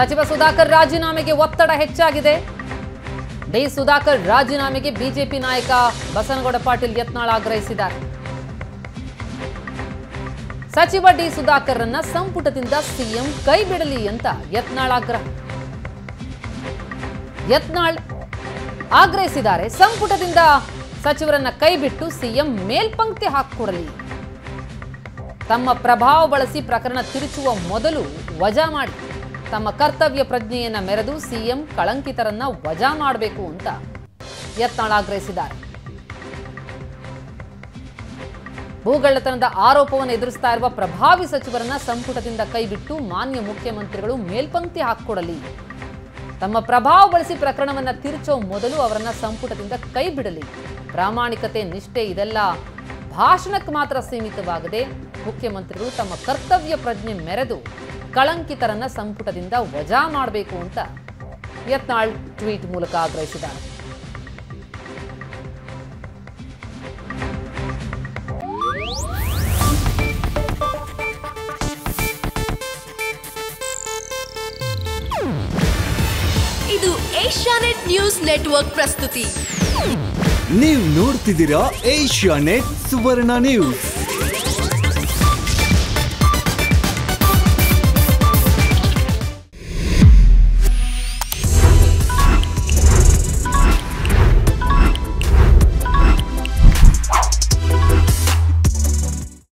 ಸಚಿವ ಸುಧಾಕರ್ ರಾಜೀನಾಮೆಗೆ ಒತ್ತಡ ಹೆಚ್ಚಾಗಿದೆ. d.ಸುಧಾಕರ್ ರಾಜೀನಾಮೆಗೆ ಬಿಜೆಪಿ ನಾಯಕ ಬಸನಗೌಡ ಪಾಟೀಲ್ ಯತ್ನಾಳ್ ಆಗ್ರಹಿಸಿದ್ದಾರೆ. ಸಚಿವ d.ಸುಧಾಕರ್ರನ್ನ ಸಂಪುಟದಿಂದ ಸಿಎಂ ಕೈ ಬಿಡಲಿ ಅಂತ ಯತ್ನಾಳ್ ಆಗ್ರಹ. ಯತ್ನಾಳ್ ಆಗ್ರಹಿಸಿದ್ದಾರೆ, ಸಂಪುಟದಿಂದ ಸಚಿವರನ್ನ ಕೈಬಿಟ್ಟು ಸಿಎಂ ಮೇಲ್ಪಂಕ್ತಿ ಹಾಕಿಕೊಡಲಿ. ತಮ್ಮ ಪ್ರಭಾವ ಬಳಸಿ ಪ್ರಕರಣ ತಿರುಚುವ ಮೊದಲು ವಜಾ ಮಾಡಿ ತಮ್ಮ ಕರ್ತವ್ಯ ಪ್ರಜ್ಞೆಯನ್ನ ಮೆರೆದು ಸಿಎಂ ಕಳಂಕಿತರನ್ನ ವಜಾ ಮಾಡಬೇಕು ಅಂತ ಯತ್ನಾಳ್ ಆಗ್ರಹಿಸಿದ್ದಾರೆ. ಭೂಗಳ್ಳತನದ ಆರೋಪವನ್ನು ಎದುರಿಸ್ತಾ ಇರುವ ಪ್ರಭಾವಿ ಸಚಿವರನ್ನ ಸಂಪುಟದಿಂದ ಕೈಬಿಟ್ಟು ಮಾನ್ಯ ಮುಖ್ಯಮಂತ್ರಿಗಳು ಮೇಲ್ಪಂಕ್ತಿ ಹಾಕಿಕೊಡಲಿ. ತಮ್ಮ ಪ್ರಭಾವ ಬಳಸಿ ಪ್ರಕರಣವನ್ನ ತಿರುಚೋ ಮೊದಲು ಅವರನ್ನ ಸಂಪುಟದಿಂದ ಕೈ ಬಿಡಲಿ. ಪ್ರಾಮಾಣಿಕತೆ, ನಿಷ್ಠೆ ಇದೆಲ್ಲ ಭಾಷಣಕ್ಕೆ ಮಾತ್ರ ಸೀಮಿತವಾಗದೆ ಮುಖ್ಯಮಂತ್ರಿಗಳು ತಮ್ಮ ಕರ್ತವ್ಯ ಪ್ರಜ್ಞೆ ಮೆರೆದು ಕಳಂಕಿತರನ್ನ ಸಂಪುಟದಿಂದ ವಜಾ ಮಾಡಬೇಕು ಅಂತ ಯತ್ನಾಳ್ ಟ್ವೀಟ್ ಮೂಲಕ ಆಗ್ರಹಿಸಿದ್ದಾರೆ. ಇದು ಏಷ್ಯಾನೆಟ್ ನ್ಯೂಸ್ ನೆಟ್ವರ್ಕ್ ಪ್ರಸ್ತುತಿ. ನೀವು ನೋಡ್ತಿದ್ದೀರಾ ಏಷ್ಯಾನೆಟ್ ಸುವರ್ಣ ನ್ಯೂಸ್.